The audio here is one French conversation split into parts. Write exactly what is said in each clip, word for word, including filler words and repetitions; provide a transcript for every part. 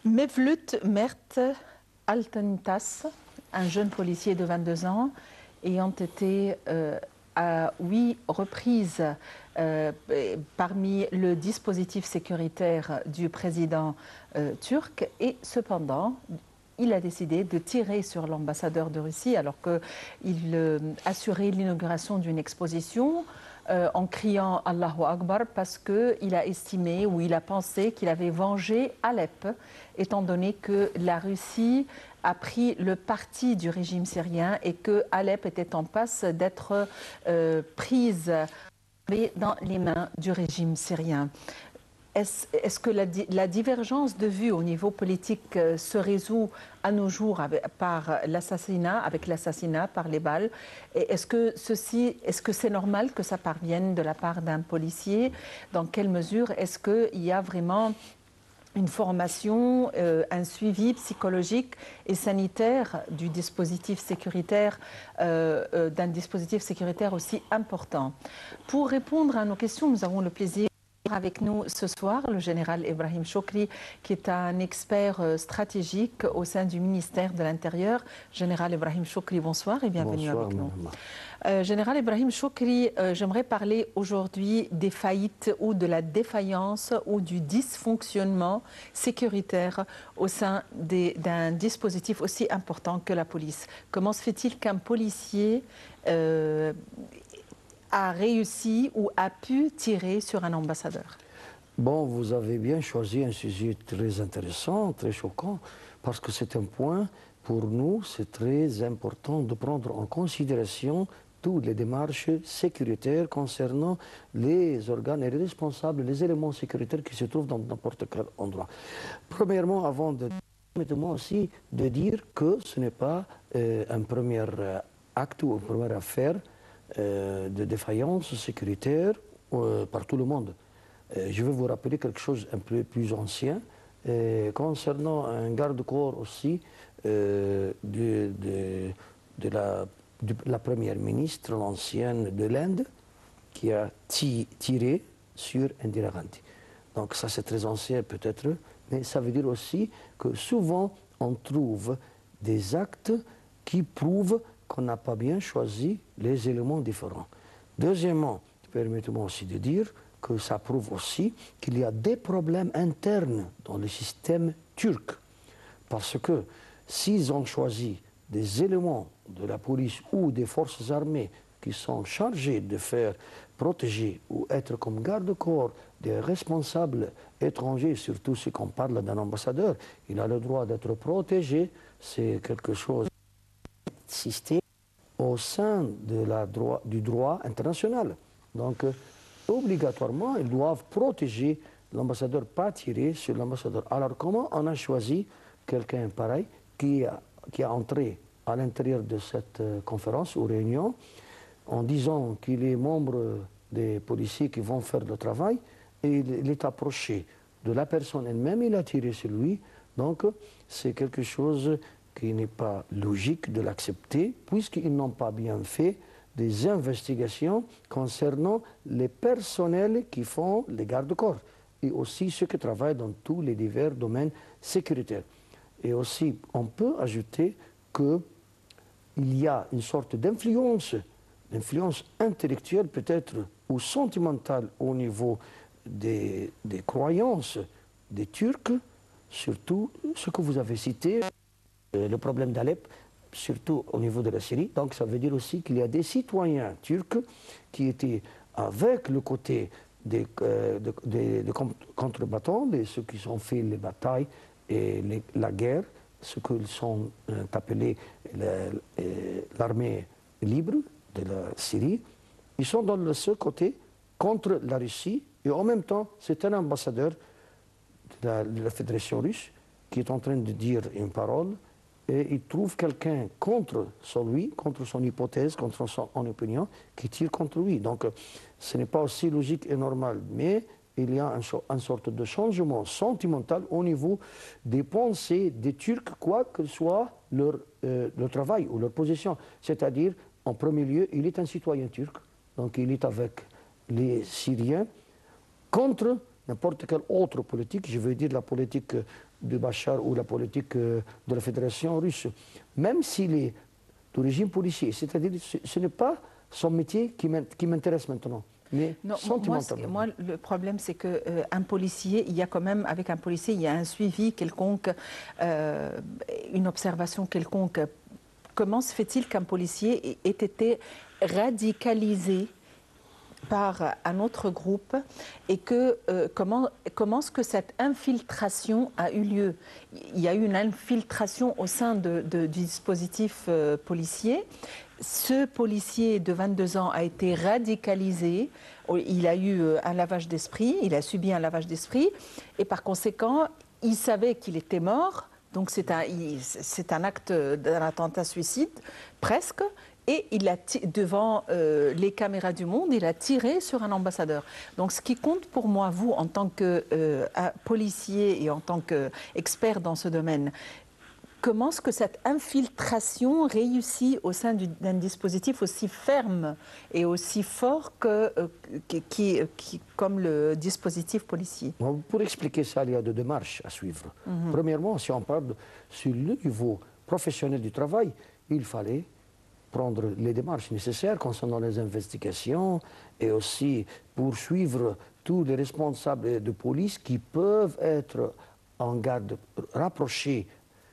Mevlut Mert Altentas, un jeune policier de vingt-deux ans, ayant été euh, à huit reprises euh, parmi le dispositif sécuritaire du président euh, turc, et cependant, il a décidé de tirer sur l'ambassadeur de Russie alors qu'il euh, assurait l'inauguration d'une exposition euh, en criant Allahu Akbar parce qu'il a estimé ou il a pensé qu'il avait vengé Alep, étant donné que la Russie a pris le parti du régime syrien et que Alep était en passe d'être euh, prise dans les mains du régime syrien. Est-ce est-ce que la, la divergence de vues au niveau politique euh, se résout à nos jours avec, par l'assassinat, avec l'assassinat par les balles? Et est-ce que ceci, est-ce que c'est normal que ça parvienne de la part d'un policier? Dans quelle mesure est-ce qu'il y a vraiment une formation, euh, un suivi psychologique et sanitaire du dispositif sécuritaire, euh, euh, d'un dispositif sécuritaire aussi important? Pour répondre à nos questions, nous avons le plaisir avec nous ce soir le général Ibrahim Chokri, qui est un expert stratégique au sein du ministère de l'Intérieur. Général Ibrahim Chokri, bonsoir et bienvenue bonsoir, avec nous. Euh, général Ibrahim Chokri, euh, j'aimerais parler aujourd'hui des faillites ou de la défaillance ou du dysfonctionnement sécuritaire au sein d'un dispositif aussi important que la police. Comment se fait-il qu'un policier euh, a réussi ou a pu tirer sur un ambassadeur? Bon, vous avez bien choisi un sujet très intéressant, très choquant, parce que c'est un point, pour nous, c'est très important de prendre en considération toutes les démarches sécuritaires concernant les organes et les responsables, les éléments sécuritaires qui se trouvent dans n'importe quel endroit. Premièrement, avant de... permettez-moi aussi de dire que ce n'est pas euh, un premier acte ou une première affaire Euh, de défaillance sécuritaire euh, par tout le monde. Euh, je vais vous rappeler quelque chose un peu plus ancien euh, concernant un garde-corps aussi euh, de, de, de, la, de la première ministre, l'ancienne de l'Inde, qui a ti, tiré sur Indira Gandhi. Donc ça c'est très ancien peut-être, mais ça veut dire aussi que souvent on trouve des actes qui prouvent qu'on n'a pas bien choisi les éléments différents. Deuxièmement, permettez-moi aussi de dire que ça prouve aussi qu'il y a des problèmes internes dans le système turc. Parce que s'ils ont choisi des éléments de la police ou des forces armées qui sont chargés de faire protéger ou être comme garde-corps des responsables étrangers, surtout si on parle d'un ambassadeur, il a le droit d'être protégé, c'est quelque chose système au sein de la droit, du droit international. Donc, euh, obligatoirement, ils doivent protéger l'ambassadeur, pas tirer sur l'ambassadeur. Alors, comment on a choisi quelqu'un pareil qui a, qui a entré à l'intérieur de cette euh, conférence ou réunion en disant qu'il est membre des policiers qui vont faire le travail et il, il est approché de la personne elle-même, il a tiré sur lui. Donc, c'est quelque chose qui n'est pas logique de l'accepter, puisqu'ils n'ont pas bien fait des investigations concernant les personnels qui font les gardes-corps, et aussi ceux qui travaillent dans tous les divers domaines sécuritaires. Et aussi, on peut ajouter qu'il y a une sorte d'influence, d'influence intellectuelle peut-être, ou sentimentale au niveau des, des croyances des Turcs, surtout ce que vous avez cité, le problème d'Alep, surtout au niveau de la Syrie. Donc ça veut dire aussi qu'il y a des citoyens turcs qui étaient avec le côté des, euh, de, de, de contrebattants, de ceux qui ont fait les batailles et les, la guerre, ce qu'ils sont euh, appelés l'armée libre de la Syrie. Ils sont dans le seul côté contre la Russie, et en même temps c'est un ambassadeur de la, de la Fédération russe qui est en train de dire une parole, et il trouve quelqu'un contre lui, contre son hypothèse, contre son opinion, qui tire contre lui. Donc ce n'est pas aussi logique et normal, mais il y a un, une sorte de changement sentimental au niveau des pensées des Turcs, quoi que soit leur, euh, leur travail ou leur position. C'est-à-dire, en premier lieu, il est un citoyen turc, donc il est avec les Syriens, contre n'importe quelle autre politique, je veux dire la politique de Bachar ou la politique de la Fédération russe. Même s'il est du régime policier, c'est-à-dire ce, ce n'est pas son métier qui m'intéresse maintenant. Mais non, moi, moi, le problème, c'est qu'un euh, policier, il y a quand même, avec un policier, il y a un suivi quelconque, euh, une observation quelconque. Comment se fait-il qu'un policier ait été radicalisé par un autre groupe et que euh, comment, comment est-ce que cette infiltration a eu lieu? Il y a eu une infiltration au sein de, de, du dispositif euh, policier. Ce policier de vingt-deux ans a été radicalisé, il a eu un lavage d'esprit, il a subi un lavage d'esprit et par conséquent, il savait qu'il était mort, donc c'est un, c'est un acte d'un attentat suicide, presque, et il a, devant euh, les caméras du monde, il a tiré sur un ambassadeur. Donc ce qui compte pour moi, vous, en tant que euh, policier et en tant qu'expert dans ce domaine, comment est-ce que cette infiltration réussit au sein d'un dispositif aussi ferme et aussi fort que, euh, qui, qui, comme le dispositif policier? Pour expliquer ça, il y a deux démarches à suivre. Mm-hmm. Premièrement, si on parle de, sur le niveau professionnel du travail, il fallait prendre les démarches nécessaires concernant les investigations et aussi poursuivre tous les responsables de police qui peuvent être en garde rapprochés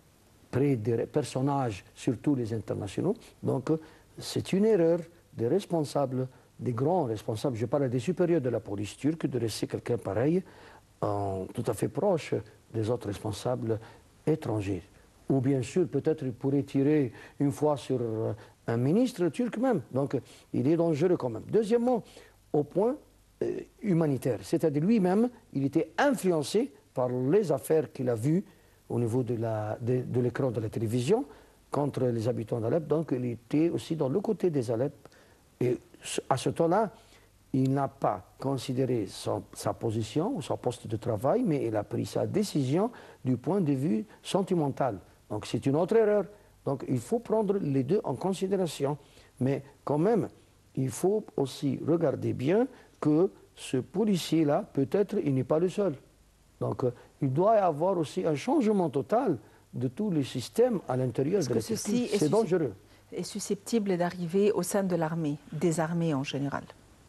près des personnages, surtout les internationaux. Donc, c'est une erreur des responsables, des grands responsables, je parle des supérieurs de la police turque, de laisser quelqu'un pareil en, tout à fait proche des autres responsables étrangers. Ou bien sûr, peut-être il pourrait tirer une fois sur un ministre turc même. Donc, il est dangereux quand même. Deuxièmement, au point euh, humanitaire, c'est-à-dire lui-même, il était influencé par les affaires qu'il a vues au niveau de l'écran de, de, de la télévision contre les habitants d'Alep. Donc il était aussi dans le côté des Alep. Et à ce temps-là, il n'a pas considéré son, sa position ou son poste de travail, mais il a pris sa décision du point de vue sentimental. Donc c'est une autre erreur. Donc il faut prendre les deux en considération. Mais quand même, il faut aussi regarder bien que ce policier-là, peut-être, il n'est pas le seul. Donc, euh, il doit y avoir aussi un changement total de tous les systèmes à l'intérieur de la Turquie. C'est dangereux. Est susceptible d'arriver au sein de l'armée, des armées en général?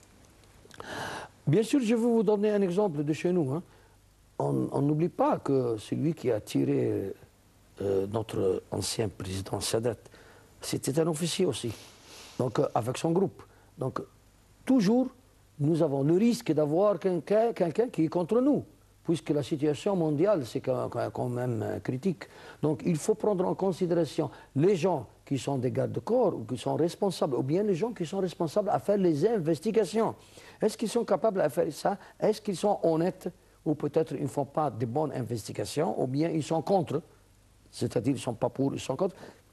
Bien sûr, je vais vous donner un exemple de chez nous. Hein. On n'oublie pas que celui qui a tiré euh, notre ancien président Sadat, c'était un officier aussi, donc euh, avec son groupe. Donc, toujours, nous avons le risque d'avoir quelqu'un quelqu'un qui est contre nous, puisque la situation mondiale, c'est quand même critique. Donc il faut prendre en considération les gens qui sont des gardes-corps ou qui sont responsables, ou bien les gens qui sont responsables à faire les investigations. Est-ce qu'ils sont capables de faire ça? Est-ce qu'ils sont honnêtes? Ou peut-être ils ne font pas de bonnes investigations, ou bien ils sont contre, c'est-à-dire ils ne sont pas pour, ils sont contre.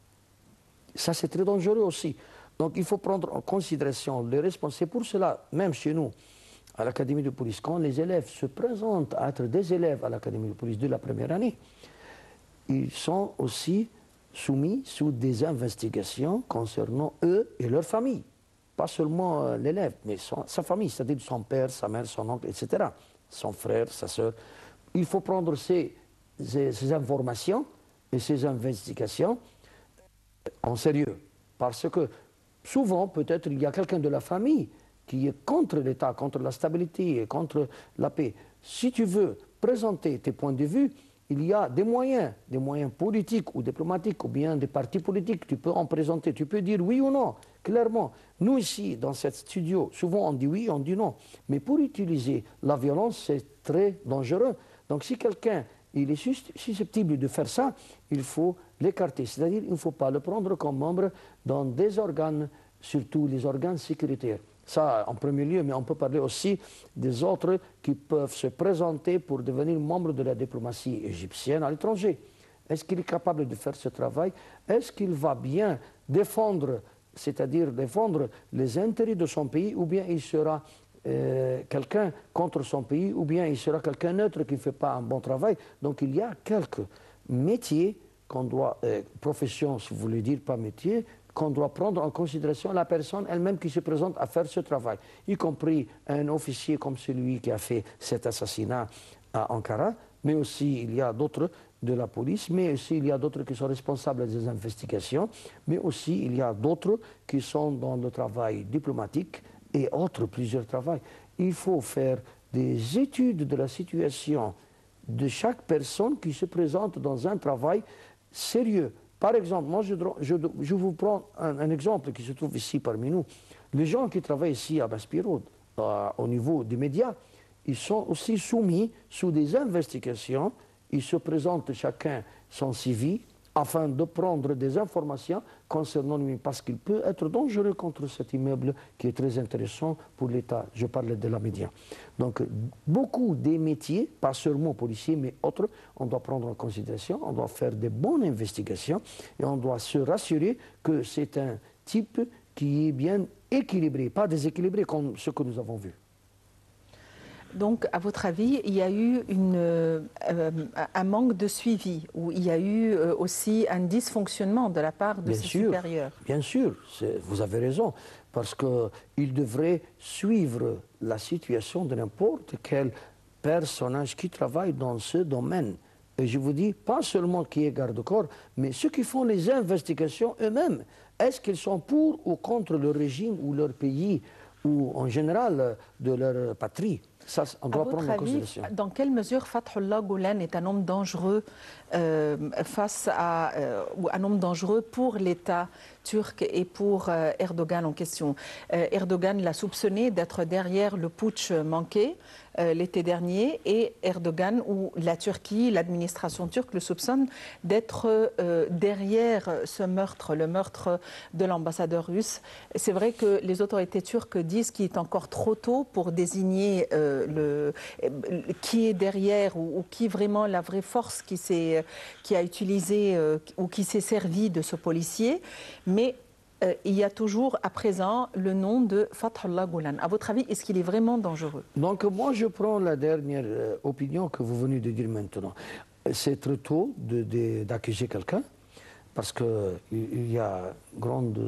Ça, c'est très dangereux aussi. Donc il faut prendre en considération les responsables. C'est pour cela, même chez nous, à l'Académie de police, quand les élèves se présentent à être des élèves à l'Académie de police de la première année, ils sont aussi soumis sous des investigations concernant eux et leur famille. Pas seulement euh, l'élève, mais son, sa famille, c'est-à-dire son père, sa mère, son oncle, et cetera. Son frère, sa sœur. Il faut prendre ces, ces, ces informations et ces investigations en sérieux. Parce que souvent, peut-être, il y a quelqu'un de la famille qui est contre l'État, contre la stabilité et contre la paix. Si tu veux présenter tes points de vue, il y a des moyens, des moyens politiques ou diplomatiques, ou bien des partis politiques, tu peux en présenter, tu peux dire oui ou non, clairement. Nous ici, dans cet studio, souvent on dit oui, on dit non. Mais pour utiliser la violence, c'est très dangereux. Donc si quelqu'un il est susceptible de faire ça, il faut l'écarter. C'est-à-dire qu'il ne faut pas le prendre comme membre dans des organes, surtout les organes sécuritaires. Ça, en premier lieu, mais on peut parler aussi des autres qui peuvent se présenter pour devenir membres de la diplomatie égyptienne à l'étranger. Est-ce qu'il est capable de faire ce travail? Est-ce qu'il va bien défendre, c'est-à-dire défendre les intérêts de son pays, ou bien il sera euh, quelqu'un contre son pays, ou bien il sera quelqu'un neutre qui ne fait pas un bon travail? Donc il y a quelques métiers qu'on doit, euh, profession, si vous voulez dire, pas métier, qu'on doit prendre en considération la personne elle-même qui se présente à faire ce travail, y compris un officier comme celui qui a fait cet assassinat à Ankara, mais aussi il y a d'autres de la police, mais aussi il y a d'autres qui sont responsables des investigations, mais aussi il y a d'autres qui sont dans le travail diplomatique et autres, plusieurs travails. Il faut faire des études de la situation de chaque personne qui se présente dans un travail sérieux. Par exemple, moi je, je, je vous prends un, un exemple qui se trouve ici parmi nous. Les gens qui travaillent ici à Basse-Pirot, euh, au niveau des médias, ils sont aussi soumis sous des investigations. Ils se présentent chacun son C V afin de prendre des informations concernant lui, parce qu'il peut être dangereux contre cet immeuble qui est très intéressant pour l'État. Je parle de la média. Donc, beaucoup des métiers, pas seulement policiers, mais autres, on doit prendre en considération, on doit faire de bonnes investigations et on doit se rassurer que c'est un type qui est bien équilibré, pas déséquilibré comme ce que nous avons vu. Donc, à votre avis, il y a eu une, euh, un manque de suivi, ou il y a eu euh, aussi un dysfonctionnement de la part de bien ses sûr, supérieurs? Bien sûr, vous avez raison, parce qu'ils devraient suivre la situation de n'importe quel personnage qui travaille dans ce domaine. Et je vous dis, pas seulement qui est garde-corps, mais ceux qui font les investigations eux-mêmes. Est-ce qu'ils sont pour ou contre le régime ou leur pays, ou en général de leur patrie? Ça, on doit à votre prendre en avis, considération. Dans quelle mesure Fathullah Gulen est un homme dangereux euh, face à euh, ou un homme dangereux pour l'État turc et pour euh, Erdogan en question? euh, Erdogan l'a soupçonné d'être derrière le putsch manqué euh, l'été dernier, et Erdogan ou la Turquie, l'administration turque le soupçonne d'être euh, derrière ce meurtre, le meurtre de l'ambassadeur russe. C'est vrai que les autorités turques disent qu'il est encore trop tôt pour désigner euh, le, qui est derrière, ou, ou qui vraiment la vraie force qui, qui a utilisé euh, ou qui s'est servi de ce policier. Mais euh, il y a toujours à présent le nom de Fathullah Gulen. À votre avis, est-ce qu'il est vraiment dangereux? Donc moi je prends la dernière euh, opinion que vous venez de dire maintenant. C'est trop tôt d'accuser quelqu'un, parce qu'il y a grande,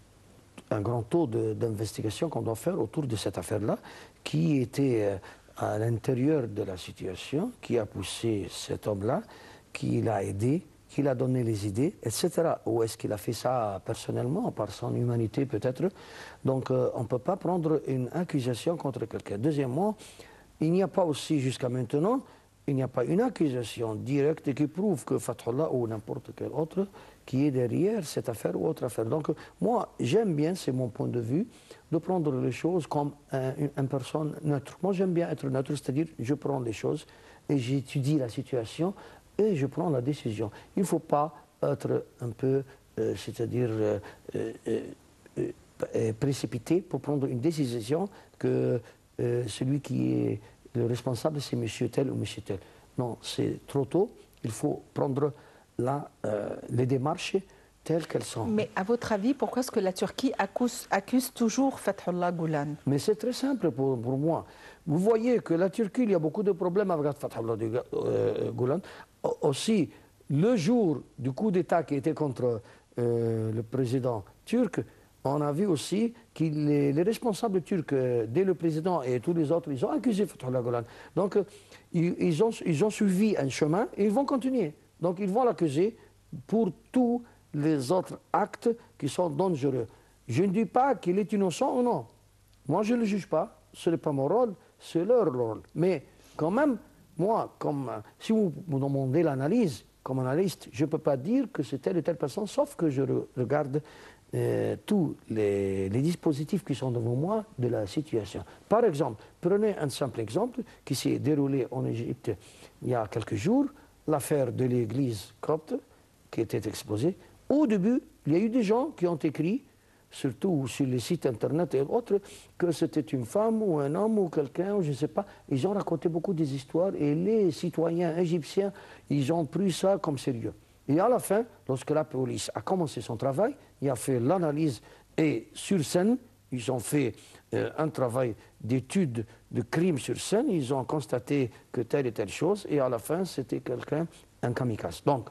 un grand taux d'investigation qu'on doit faire autour de cette affaire-là, qui était euh, à l'intérieur de la situation, qui a poussé cet homme-là, qui l'a aidé, qui l'a donné les idées, et cetera. Ou est-ce qu'il a fait ça personnellement, par son humanité peut-être? Donc euh, on ne peut pas prendre une accusation contre quelqu'un. Deuxièmement, il n'y a pas aussi jusqu'à maintenant, il n'y a pas une accusation directe qui prouve que Fathullah ou n'importe quel autre qui est derrière cette affaire ou autre affaire. Donc moi, j'aime bien, c'est mon point de vue, de prendre les choses comme un, une, une personne neutre. Moi, j'aime bien être neutre, c'est-à-dire je prends les choses et j'étudie la situation et je prends la décision. Il ne faut pas être un peu, euh, c'est-à-dire euh, euh, euh, euh, précipité pour prendre une décision que euh, celui qui est le responsable, c'est monsieur tel ou monsieur tel. Non, c'est trop tôt. Il faut prendre la, euh, les démarches telles qu'elles sont. Mais à votre avis, pourquoi est-ce que la Turquie accuse, accuse toujours Fathullah Gulen? Mais c'est très simple pour, pour moi. Vous voyez que la Turquie, il y a beaucoup de problèmes avec Fathullah euh, Gulen. Aussi, le jour du coup d'État qui était contre euh, le président turc, on a vu aussi que les, les responsables turcs, dès le président et tous les autres, ils ont accusé Fathullah Gulen. Donc, ils, ils, ont, ils ont suivi un chemin et ils vont continuer. Donc, ils vont l'accuser pour tous les autres actes qui sont dangereux. Je ne dis pas qu'il est innocent ou non. Moi, je ne le juge pas. Ce n'est pas mon rôle, c'est leur rôle. Mais quand même, moi, comme, si vous me demandez l'analyse, comme analyste, je ne peux pas dire que c'est telle et telle personne, sauf que je re regarde euh, tous les, les dispositifs qui sont devant moi de la situation. Par exemple, prenez un simple exemple qui s'est déroulé en Égypte il y a quelques jours, l'affaire de l'église copte qui était exposée. Au début, il y a eu des gens qui ont écrit, surtout sur les sites internet et autres, que c'était une femme ou un homme ou quelqu'un, je ne sais pas. Ils ont raconté beaucoup des histoires et les citoyens égyptiens, ils ont pris ça comme sérieux. Et à la fin, lorsque la police a commencé son travail, il a fait l'analyse et sur scène, ils ont fait euh, un travail d'étude de crime sur scène, ils ont constaté que telle et telle chose, et à la fin, c'était quelqu'un, un kamikaze. Donc,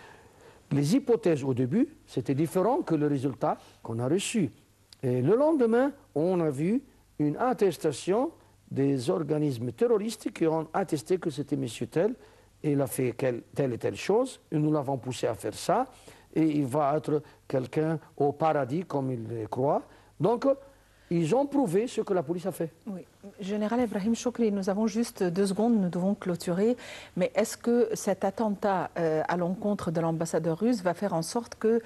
les hypothèses au début, c'était différent que le résultat qu'on a reçu. Et le lendemain, on a vu une attestation des organismes terroristes qui ont attesté que c'était M. tel il a fait quelle, telle et telle chose, et nous l'avons poussé à faire ça, et il va être quelqu'un au paradis, comme il le croit. Donc, ils ont prouvé ce que la police a fait. Oui. Général Ibrahim Choukri, nous avons juste deux secondes, nous devons clôturer. Mais est-ce que cet attentat euh, à l'encontre de l'ambassadeur russe va faire en sorte que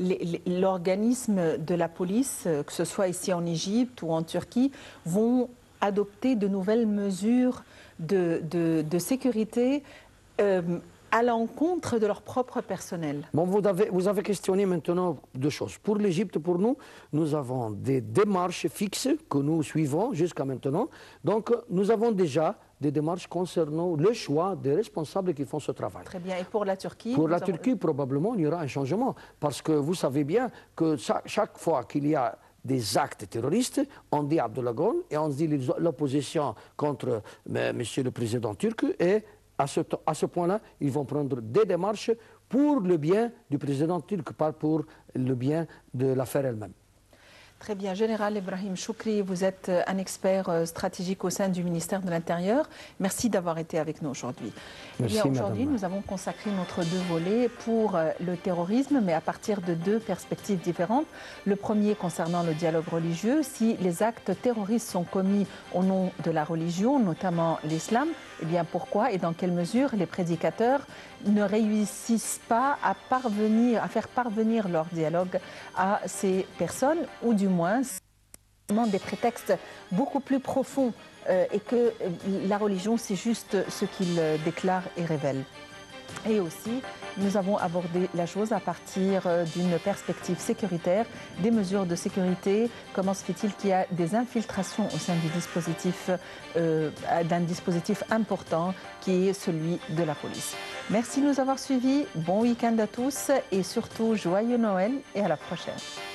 l'organisme de la police, que ce soit ici en Égypte ou en Turquie, vont adopter de nouvelles mesures de, de, de sécurité euh, à l'encontre de leur propre personnel? Bon, vous avez, vous avez questionné maintenant deux choses. Pour l'Égypte, pour nous, nous avons des démarches fixes que nous suivons jusqu'à maintenant. Donc, nous avons déjà des démarches concernant le choix des responsables qui font ce travail. Très bien. Et pour la Turquie? Pour la avons... Turquie, probablement, il y aura un changement. Parce que vous savez bien que chaque, chaque fois qu'il y a des actes terroristes, on dit Abdullah Gül et on dit l'opposition contre M. le président turc et à ce, à ce point-là, ils vont prendre des démarches pour le bien du président turc, pas pour le bien de l'affaire elle-même. Très bien. Général Ibrahim Choukri, vous êtes un expert stratégique au sein du ministère de l'Intérieur. Merci d'avoir été avec nous aujourd'hui. Aujourd'hui, nous avons consacré notre deux volets pour le terrorisme, mais à partir de deux perspectives différentes. Le premier concernant le dialogue religieux. Si les actes terroristes sont commis au nom de la religion, notamment l'islam, eh bien pourquoi et dans quelle mesure les prédicateurs ne réussissent pas à parvenir, à faire parvenir leur dialogue à ces personnes, ou du moins des prétextes beaucoup plus profonds euh, et que la religion c'est juste ce qu'il déclare et révèle. Et aussi, nous avons abordé la chose à partir d'une perspective sécuritaire, des mesures de sécurité. Comment se fait-il qu'il y a des infiltrations au sein du dispositif, euh, d'un dispositif important qui est celui de la police. Merci de nous avoir suivis. Bon week-end à tous et surtout joyeux Noël et à la prochaine.